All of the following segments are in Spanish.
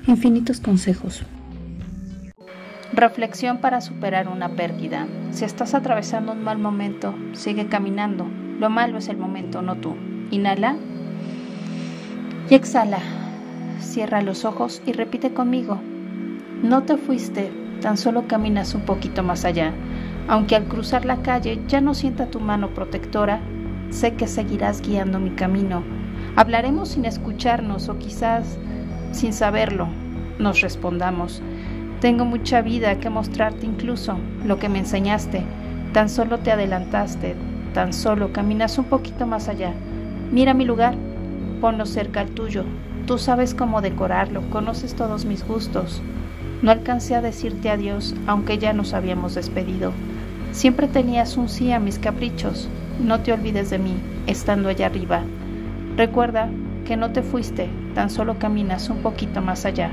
Infinitos consejos. Reflexión para superar una pérdida. Si estás atravesando un mal momento, sigue caminando. Lo malo es el momento, no tú. Inhala y exhala. Cierra los ojos y repite conmigo. No te fuiste, tan solo caminas un poquito más allá. Aunque al cruzar la calle ya no sienta tu mano protectora, sé que seguirás guiando mi camino. Hablaremos sin escucharnos o quizás sin saberlo, nos respondamos. Tengo mucha vida que mostrarte, incluso lo que me enseñaste. Tan solo te adelantaste, tan solo caminas un poquito más allá. Mira mi lugar, ponlo cerca al tuyo. Tú sabes cómo decorarlo, conoces todos mis gustos. No alcancé a decirte adiós, aunque ya nos habíamos despedido. Siempre tenías un sí a mis caprichos. No te olvides de mí, estando allá arriba. Recuerda que no te fuiste, tan solo caminas un poquito más allá.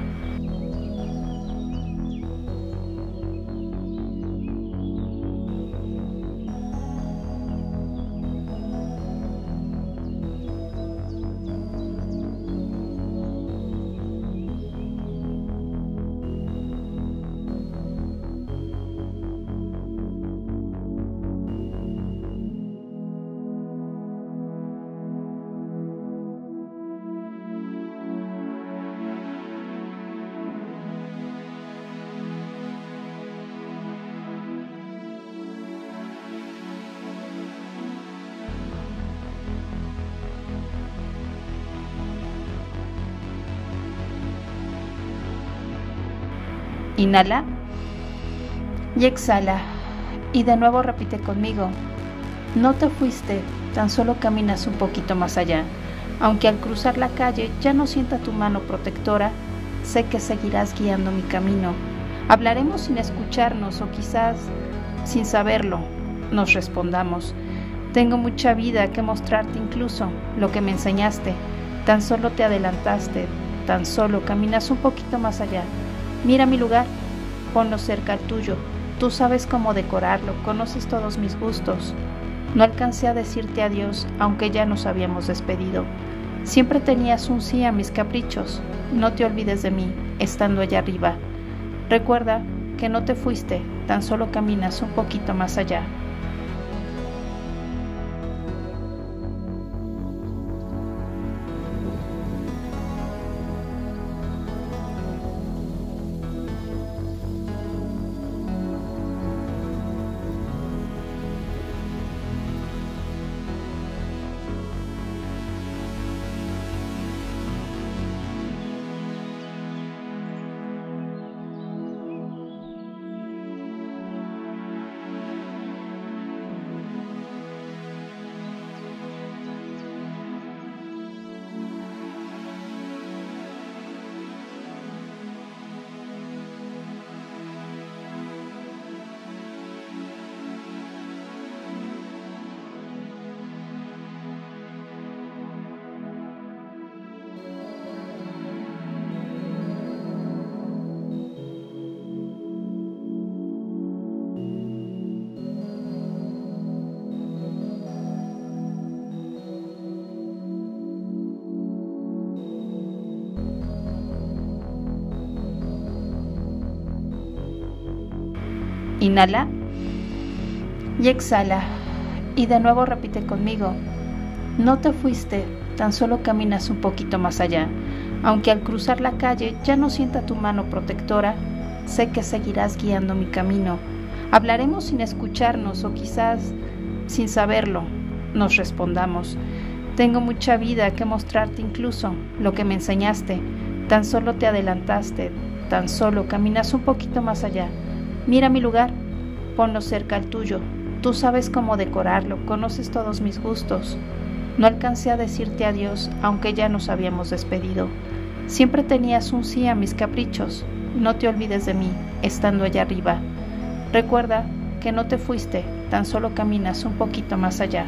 Inhala y exhala. Y de nuevo repite conmigo. No te fuiste, tan solo caminas un poquito más allá. Aunque al cruzar la calle ya no sienta tu mano protectora, sé que seguirás guiando mi camino. Hablaremos sin escucharnos o quizás sin saberlo, nos respondamos. Tengo mucha vida que mostrarte, incluso lo que me enseñaste. Tan solo te adelantaste, tan solo caminas un poquito más allá. Mira mi lugar, ponlo cerca al tuyo. Tú sabes cómo decorarlo, conoces todos mis gustos. No alcancé a decirte adiós, aunque ya nos habíamos despedido. Siempre tenías un sí a mis caprichos. No te olvides de mí, estando allá arriba. Recuerda que no te fuiste, tan solo caminas un poquito más allá. Inhala y exhala. Y de nuevo repite conmigo. No te fuiste, tan solo caminas un poquito más allá. Aunque al cruzar la calle ya no sienta tu mano protectora, sé que seguirás guiando mi camino. Hablaremos sin escucharnos o quizás sin saberlo, nos respondamos. Tengo mucha vida que mostrarte, incluso lo que me enseñaste. Tan solo te adelantaste, tan solo caminas un poquito más allá. Mira mi lugar, ponlo cerca al tuyo. Tú sabes cómo decorarlo, conoces todos mis gustos. No alcancé a decirte adiós, aunque ya nos habíamos despedido. Siempre tenías un sí a mis caprichos. No te olvides de mí, estando allá arriba. Recuerda que no te fuiste, tan solo caminas un poquito más allá.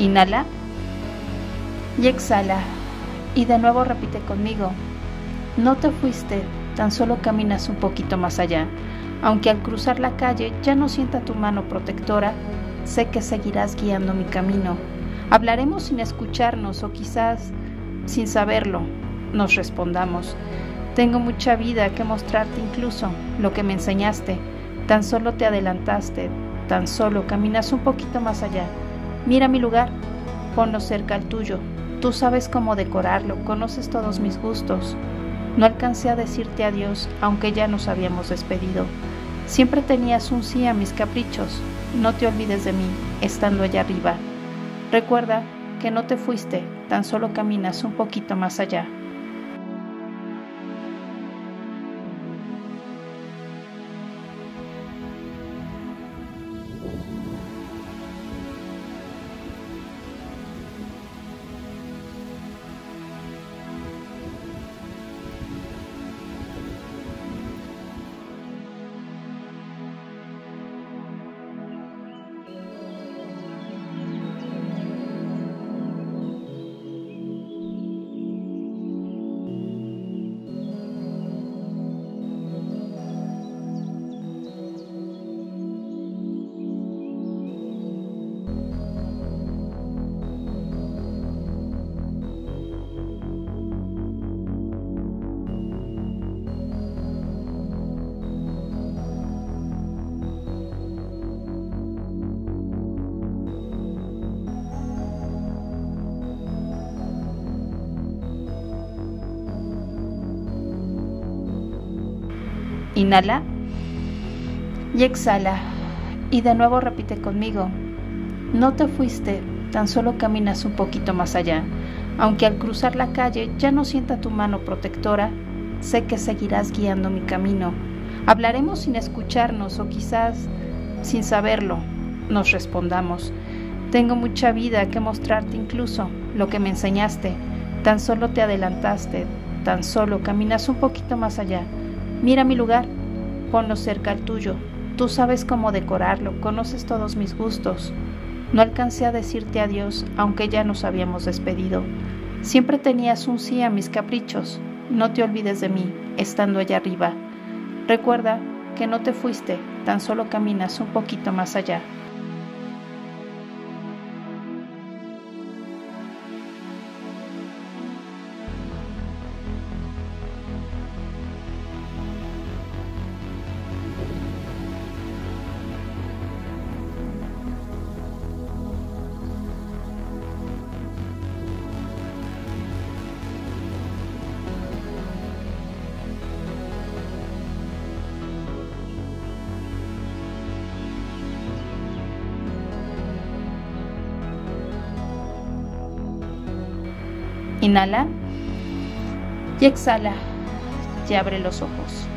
Inhala y exhala. Y de nuevo repite conmigo. No te fuiste, tan solo caminas un poquito más allá. Aunque al cruzar la calle ya no sienta tu mano protectora, sé que seguirás guiando mi camino. Hablaremos sin escucharnos o quizás sin saberlo, nos respondamos. Tengo mucha vida que mostrarte, incluso lo que me enseñaste. Tan solo te adelantaste, tan solo caminas un poquito más allá. Mira mi lugar, ponlo cerca al tuyo. Tú sabes cómo decorarlo, conoces todos mis gustos. No alcancé a decirte adiós, aunque ya nos habíamos despedido. Siempre tenías un sí a mis caprichos. No te olvides de mí, estando allá arriba. Recuerda que no te fuiste, tan solo caminas un poquito más allá. Inhala y exhala. Y de nuevo repite conmigo. No te fuiste, tan solo caminas un poquito más allá. Aunque al cruzar la calle ya no sienta tu mano protectora, sé que seguirás guiando mi camino. Hablaremos sin escucharnos o quizás sin saberlo, nos respondamos. Tengo mucha vida que mostrarte, incluso lo que me enseñaste. Tan solo te adelantaste, tan solo caminas un poquito más allá. Mira mi lugar, ponlo cerca al tuyo. Tú sabes cómo decorarlo, conoces todos mis gustos. No alcancé a decirte adiós, aunque ya nos habíamos despedido. Siempre tenías un sí a mis caprichos. No te olvides de mí, estando allá arriba. Recuerda que no te fuiste, tan solo caminas un poquito más allá. Inhala y exhala y abre los ojos.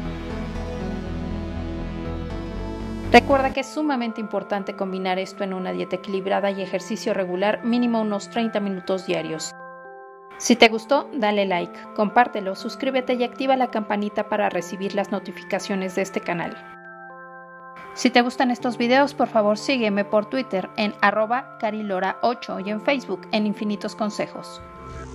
Recuerda que es sumamente importante combinar esto en una dieta equilibrada y ejercicio regular, mínimo unos 30 minutos diarios. Si te gustó, dale like, compártelo, suscríbete y activa la campanita para recibir las notificaciones de este canal. Si te gustan estos videos, por favor sígueme por Twitter en @carilora8 y en Facebook en Infinitos Consejos.